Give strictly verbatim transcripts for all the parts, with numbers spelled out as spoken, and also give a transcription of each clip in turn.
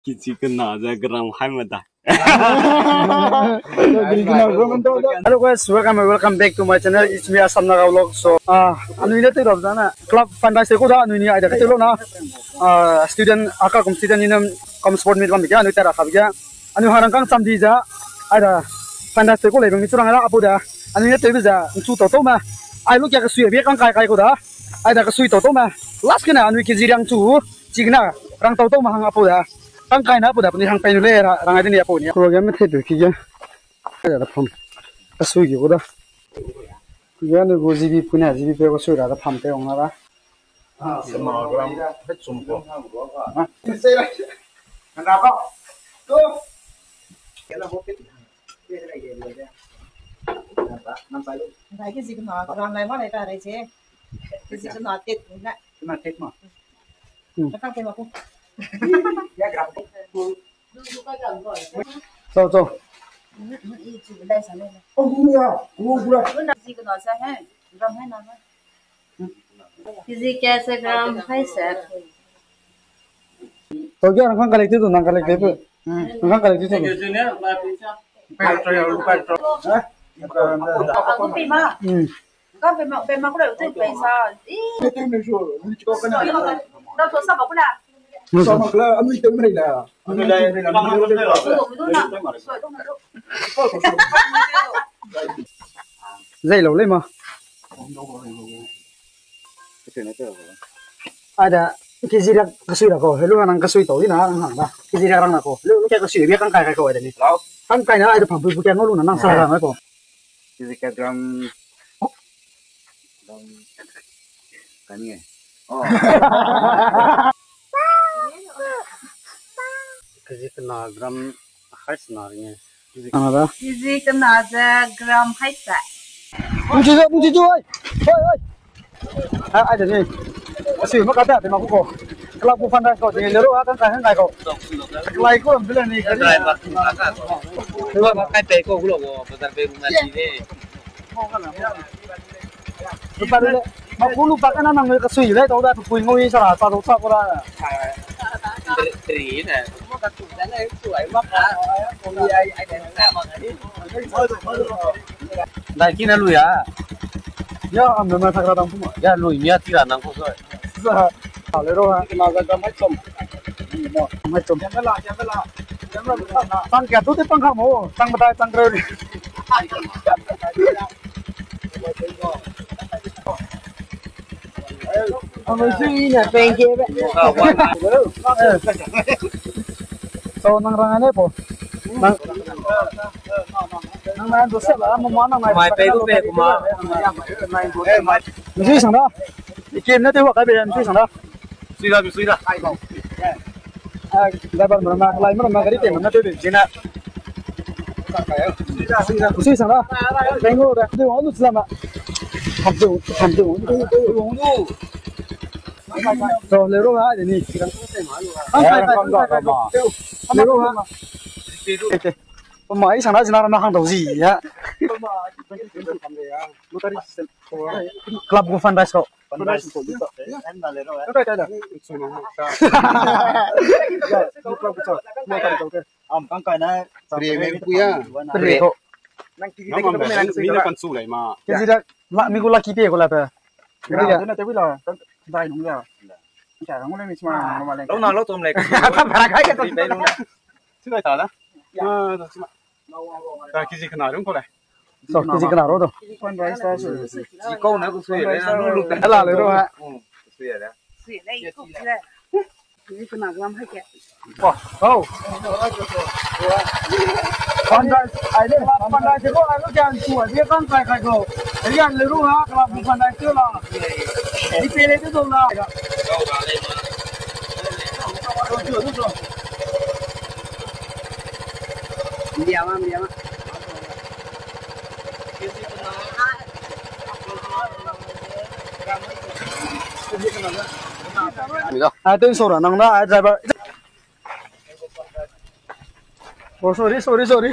किसी को ना जा gram hai mata. Hello guys, welcome welcome back to my channel. It's me Asam Naga Vlog. So, ah, anu ini tu rob na club fundraiser ko da anu ini ada tu na ah student aka kom student ini kom sport meet kom bikin anu tera kabja anu harang kang samdi ja ada fundraiser ko lebih misurang ada apa dah anu ini tu bisa tu toto ma ai lu kya kesui biar kang kai kai ko da ada kesui toto ma last kena anu kizirang tu cigna rang toto ma hang apa dah kang kai na apa dah puni hang pai nule rang ada ni apa ni program itu tu kya ada pom kesui ko da ya anu go jibi punya jibi pe ko sui da pam pe ong na da semua orang hết sum po xây lại thằng nào không cô cái là hộp cái này để rồi đấy năm sáu luôn cái gì cũng nói còn này mà này ta đấy chứ cái gì cũng nói tết cũng đấy cái mà tết mà nó tăng thêm mà cũng giá gặp cho cho đây sao lên ông cũng nhiều ngu quá cái gì cũng nói sao hết làm hết nào cái gì कैसे ग्राम है sir tôi kia nó cái itu nang cái itu nó cái itu aku pima kan pima pima aku udah tuh pesa ih đâu tuh sama aku lah sama lah anu itu mereka anu lah ini lah dây lẩu lên mà ada cái gì đó cái suy là cô lúc nào cái suy tối nào hàng ba cái gì đó đang là cô lúc cái cái suy biết căng cài cái cô ấy đấy căng cài nó ai được phẳng bự cái nó luôn là năng sao là cô cái cái gram cái gì cái gì cái na gram hai na nghe. à đó cái gì cái nào ra gram hay sạch bung chú bung chú ơi ơi ơi à ai đấy nhỉ suy mà cái đó thì mà cô kalau aku pandai kau dengan leru akan kaya ngai kau. Kelai kau ambil ni. Kelai makin makan. Kalau makan teh kau gula kau, pasal baru mati ni. Lepas ni, mak bulu pakai nang mereka suy le, tahu dah pui ngoi salah satu satu lah. Tri ni. Makan tu jangan suai makan. Kau ai ai dah nak makan ni. Dah kena lu ya. Ya, ambil masa kadang pun. Ya lu ni tiada nang kau soal. Hảo lấy đâu hả? nào ra mấy chồng Mấy chồng. chẳng cái là chẳng cái là chẳng là Tăng kẹt tốt thế tăng không hổ, tăng tay tăng rơi đi. ông mới suy là bên kia vậy So nang rangan ni po. Nang nang main dosa lah, mau mana main. Mai pe tu pe kuma. Eh, mai. Mesti sang dah. Ikim nanti buat kabe mesti sang dah. Suy ra suy ra. Ah, dapat mana lain mana mana kerja mana tu Cina. Mesti sang dah. Tengok dah. Tu orang tu selama. Ham tu, ham tu. Orang tu. So lero ha ini. Ang kai kai kai kai. Lero ha. Pemain sang dah sinar nak hang tahu gì ya. Club của Fundraise kok. em là lấy đâu Cái cái đó. ông con coi nó bề bề kia Beri kok. Nó còn phải mi nó còn su lại mà. Cái gì đó, lạ mi gula kipi gula pe. cái này nó tới bây giờ đây đúng rồi chả không có lên mà mà lên Lúc nào lúc tôm này. Apa cái cái Đi luôn. Chứ này thở đó. Ờ, rồi chứ mà. Cái gì cái nào đúng không này? So, cái gì cái nào rồi đâu. con gái sao rồi Chỉ câu nó cũng suy đấy, nó lúc Cái là lấy đâu hả? Ừ, suy rồi đấy. suy đây cũng thế cái gì cái nào gram hay kẹt Oh. Fundraise, ai đây? Fundraise ko ai lo jangan cuai, dia kan kai kai ko. Jadi yang leru ha, kalau bukan fundraise tu lah. Di pele tu tu lah. Câu vào đây mà. dia mah dia mah À, tên số là năng đó, ai driver. Oh, sorry, sorry, sorry.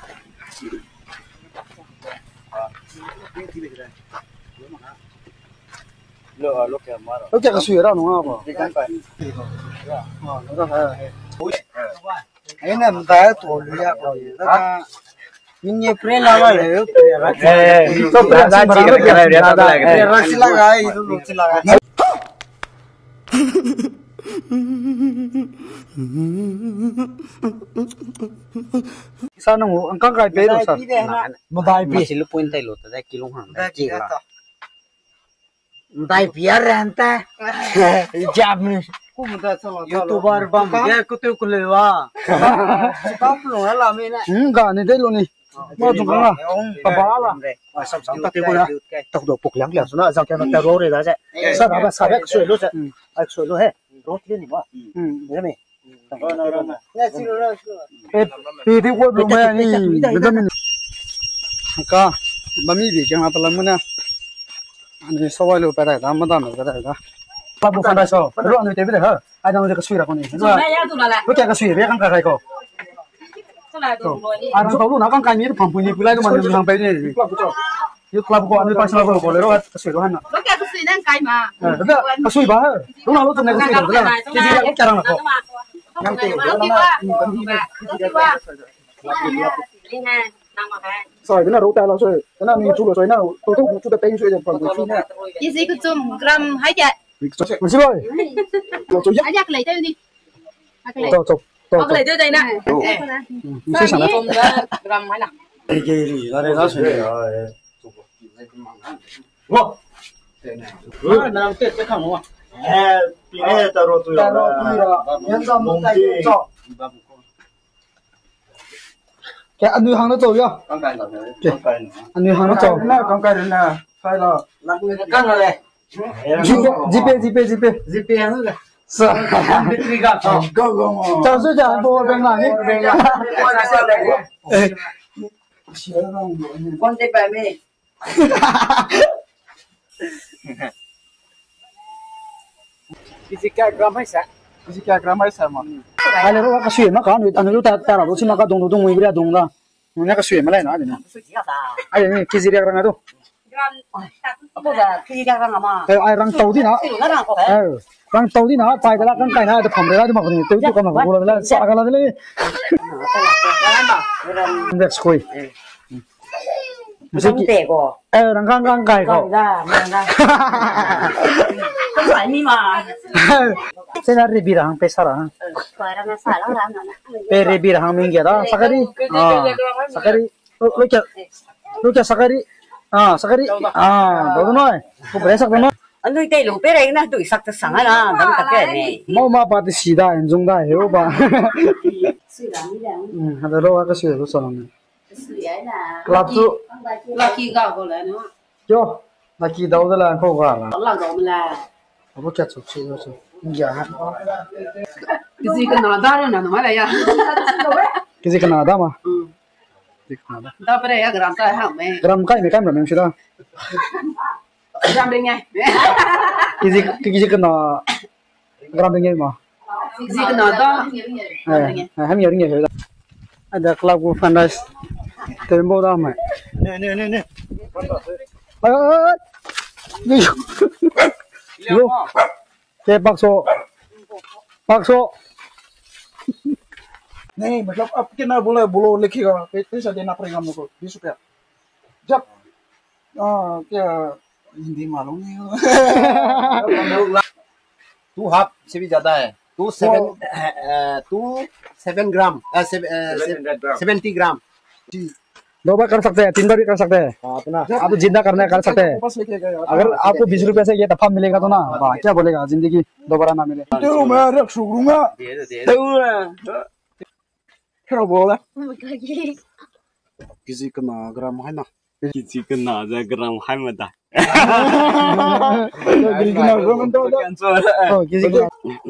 lo lo que maro Lo que hace era no apa. di kan pak Ah, nó là Ayun na, tayo tuloy ako. Minye pre lama le. So berarti barang dia dia tak lagi. Reaksi lagai, itu lucu lagai. Sana mo ang kangkay pero sa babae pi. Masih lu poin tay lo, tay kilong hang. Dai biar renta. Jam ni. YouTuber bam. Ya kutu kulewa. Stop lo lah mina. Enggak ni dai lo ni. Mau tu kan? Tabala. Sab sab Tapi ko na. Tak do pok lang lang sana sa kana teror ida sa. Sa ba sa ba so lo sa. Ai so lo he. Rot ni ba. Hmm. Ni me. Ya silo lah. Eh, pidi ko lo ma ni. Bedamin. Ka mami bi kang atalam na. Ani sawai lo pada da ma da ma pada da. Pa bu fanda so. Ro anu te bi ha. Ai da ka suira ko ni. Rồi ya tu là lại. Ko ka suira be kan ka kai ko. Sao lại tu rồi đi. Arang tau lu na kan kai ni pam puni pulai tu man ni sampai ni. Yu club ko anu pa sa ko ko le ro ka suira han na. Nó kêu cái gì đang cay mà. Eh, da ka sui ba. Lu na lu tu na ka suira da. Ki ji ka charang ko. Nang tu. Đi qua. Đi qua. Đi nè, nằm mà cái. Sai cái nào đâu ta lo sai. Cái nào ni chu lo sai nào. Tu tu chu da peng suira da pam puni na. Cái gì cứ chum gram hai chặt. Mình xin lỗi. Lo chu Hai chặt lấy đây đi. Hai cái lấy. to to to. Hai cái lấy đây đây nè. Mình sẽ sản Chum gram hai là. cái gì đó đây nó sẽ Wow. Nó là tết cái thằng nó. eh pine taro tu ya Nhân ra một cái cho. Cái anh nuôi hàng nó trâu chưa? con cái nào con cái nào Anh nuôi hàng nó trâu. Nah, kau kau na. Saya lah. Kan lah. Zip zip zip zip. Zip yang tu lah. Sa. Bitri kan. Kau kau. Chào sư chào bộ bên này đi. Bên là. Con tay bài mê. Fisika gram hay sao? Fisika gram hay sao mà? Ai là nó cái suy mà có người anh nuôi ta ta là lúc mà có đông đông người bây giờ đông đó. Nó cái suy mà lại nói gì nữa. Ai này cái gì ra cái đó? Apa dah? Kiri kan ama. Ai ai răng tàu đi nó. Nó đang có thể. Ờ. Răng tàu đi nó phải cái là răng cái này thì phòng đấy là mà cái tôi tôi còn mà cũng là sợ cái là đấy. That's cool. Không tệ của. Ờ răng răng răng cái Không không. ra, mình ra. Không phải mi mà. Thế là rebi răng pe sara. Phải ra nó phải lắm lắm nè. Pe rebi răng mình kia đó. Sakari. À. Sakari. Lúc lúc lúc sakari. À sakari. À đó nói. Không phải sắc đó. Anh nuôi tê lũ bé này nó tuổi sắc sáng á là đâm tất cái này. Mau mà bắt sida anh dùng đại hiểu ba. Suy lắm đi đâu. Ừ, hay là đâu cái suy đó sao này. Suy ấy là. Club su. Là khi gạo của lại nữa. Yo. Là kỳ đầu đó là không gà là. Đó là gạo là. Không có chết sụp sụp sụp. Dạ. Cái gì cái nào đó nó nói là ya. Cái gì cái nào đó mà. Ừ. Cái nào đó. Đó phải là gram cái hỏng mày. Gram cái này cái mà mình sẽ đó. Gram đây ngay. Cái gì cái gì cái nào. Gram đây nghe mà. Cái gì cái nào đó. À, hay nhiều nhiều rồi. Ada club của Fandas. Tempo đó mà. nè nè nè nè Ơi ơi ơi. Đi. Lu. Cái bác số. Bác số. नहीं मतलब अब के ना बोला बोलो लिखेगा पैसा देना पड़ेगा हमको बीस रुपया जब आ, क्या हिंदी मालूम नहीं तू हाफ से भी ज्यादा है तू सेवन तू सेवन ग्राम सेवेंटी ग्राम दो बार कर सकते हैं, तीन बार भी कर सकते हैं। अपना आप जिंदा करना है कर सकते हैं। बस लेके गया अगर आपको बीस रुपए से ये दफा मिलेगा तो ना वाह क्या बोलेगा जिंदगी दोबारा ना मिले। तो मैं रख सूंगा दे दे दे क्या बोला किसी का नाम है ना किसी का नाजा ग्राम है मत किसी की ना ओ किसी की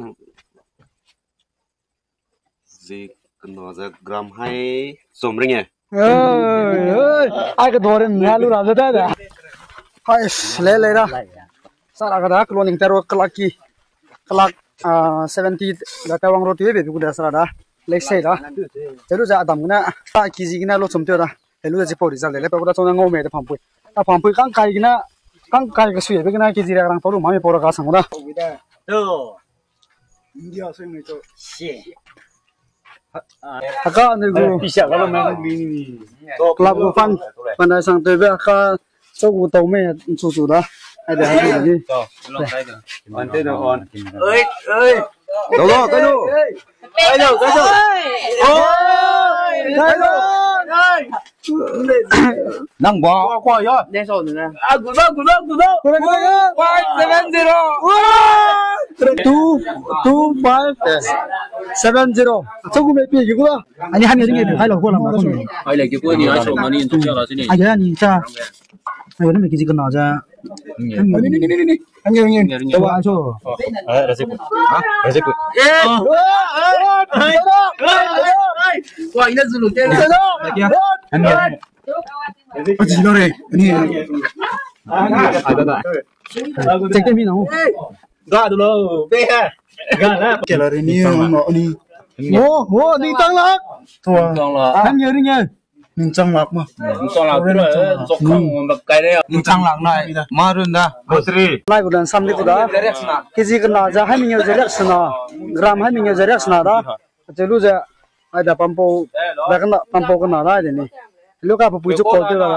जी नाजा ग्राम है सोमरिंग है ओए ai cái đồ này nghe luôn là rất đấy. Hai lấy lấy ra. Sao cái đó cloning terror kelaki kelak seventy là tao wang roti bebe kuda sara da. Lấy xe đó. Thế lúc giờ đầm cái ta kỳ gì cái lo chấm tiêu đó. Thế lúc giờ chỉ bỏ đi ra lấy lấy cái trong ngô mẹ để phàm bụi. Ta phàm bụi căng cài cái căng cài cái suy cái này kỳ gì ra răng tao luôn mà bỏ ra sang đó. तो इंडिया से नहीं तो shit aka anu go Bisa kalau memang ini. club go fan pandai sang tu be aka so go tau me chu chu da ai da hai ni On thế đâu on. ơi ơi Đâu đâu, cái đâu. cái đâu cái đâu kai lo Nang bò qua rồi. đen sồn nữa Ah, gulo gulo gulo. kore kore Five seven zero. two two five seven zero so go me pi gi go ani han ni ni hai lo go la ma ko ni ai là cái cuối đi ai sống mà đi chúng ta là thế này ai ya ni cha ai ni me ki ji ka na ja ni ni ni ni ni anh em anh em đâu ai cho Ah, resip. Ah, resip. qua ini dulu deh Anh em. à gì đó đây ni Ada tak? check cái mi nào Gak dulu. Gak lah. Kela ini ono ni. Oh, oh, ni tang lak. Thua. còn là Anh nhớ đi nhớ. Ning chang lak mà. còn là cái là dọc không bậc cái đấy Ning chang lang nai. Marun dah. Go three. Lai ko dan samli ko da. Kiji kana ja hai minyo jerek sana. Gram hai minyo jerek sana da. Chelu ja ada pampo da kana pampo kana da de ni. Lu ka pu chu ko tu da.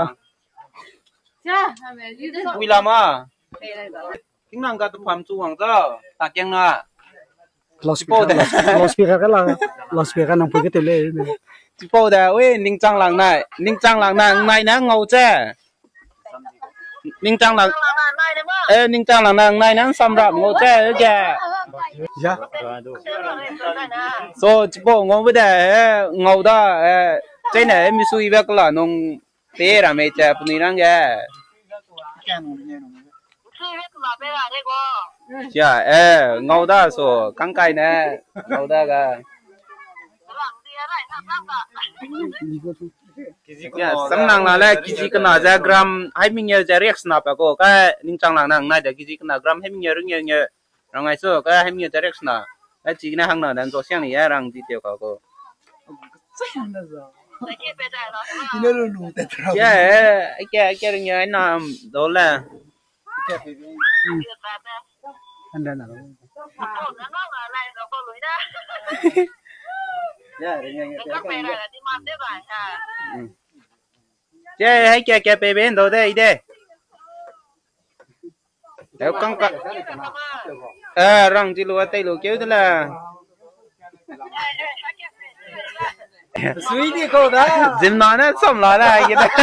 vui lắm à tính năng cả tụi phạm chu hoàng đó tạc giang na Loudspeaker. Loudspeaker ka la. Loudspeaker nang pu ke tele. chỉ bao đây ơi ninh trang làng này ninh trang làng này này nó ngầu chứ ninh trang làng ê ninh trang làng này này nó xăm rạp ngầu chứ kìa Ja. so chỉ bao ngầu với đây ngầu đó cái này em suy về cái là nông thế là mấy chè phụ nữ năng kìa dạ ê ngầu đó so căng cái này ngầu đó cả ya senang lah lah kiji kena za gram hai minggu za rex na pa ko ka ning chang lang nang na da kiji kena gram hai minggu rung ye rang ai so ka hai minggu za rex na a chi na hang na dan zo xiang ni ya rang ji teo ka ko ya ai ke ai ke rung ye na do la Anda na. chơi hay chơi chơi bê bên đâu đây đây nếu con con à răng chỉ lúa tay lúa kéo thế là suy đi cô đó dìm nó nó xong lại là cái đó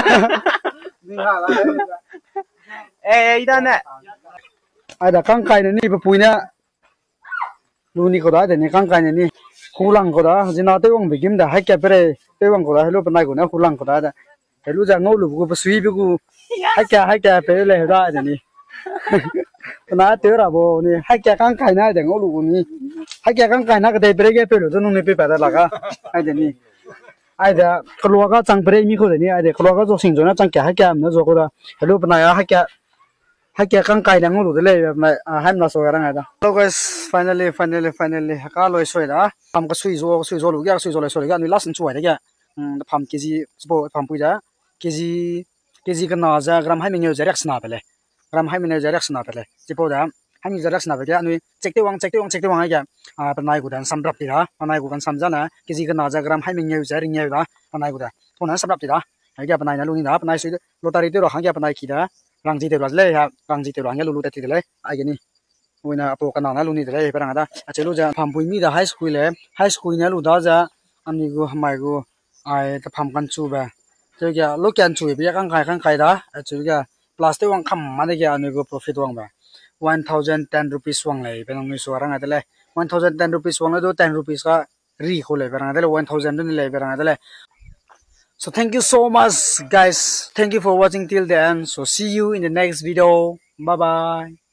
ê đó nè Ai da kang kai ni pa puina. Lu ni ko da de ni kang kai ni. Kulang ko da jina te wong bigim da hai ka pere te wong ko da hello panai ko na kulang ko da da. Hello ja ngau lu ko pa sui bi ku hai ka hai ka pere le da de ni. Na te ra bo ni hai ka kang kai na de ngau lu ni. Hai ka kang kai na ka de pere ke pere do nong ne pe pa da la ga. Ai de ni. Ai da klo ga chang pere mi ko de ni ai de klo ga zo sing zo na chang ka hai ka na zo ko da. Hello panai hai ka hai kia kang kai nang lu de le mai ham na so ga rang da so guys finally finally finally ka loi soi da pam ka sui zo sui zo lu ga sui zo le so ga ni last chu ai da ga pam kg spo pam pu ja kg kg ka na ja gram hai ming yo ja rex na pele gram hai ming yo ja rex na pele sipo da hai ming ja rex na pele ani check te wang check te wang check te wang ai ga a panai gu dan sam rap ti da panai gu kan sam ja na kg ka na ja gram hai ming yo ja ring yo da panai gu da to na sam rap ti da ai ga panai na lu ni da panai sui lotari te ro hang ga panai ki da rang ji te ro le ha rang ji te ro hang lu lu te ti le ai ga ni uina apo kana na lu ni le parang da achelu ja pham pui mi da high school le high school na lu da ja ani gu hamai gu ai ta pham kan chu ba je ga lo kyan chu bi kang kai kang kai da achelu ga plus te wang kham ma ne ga ani gu profit wang ba one thousand ten rupees wang le penong ni so rang da le one thousand ten rupees wang le do ten rupees ka ri ko le parang da le one thousand ni le parang da le. So thank you so much guys, thank you for watching till the end. So see you in the next video. Bye bye.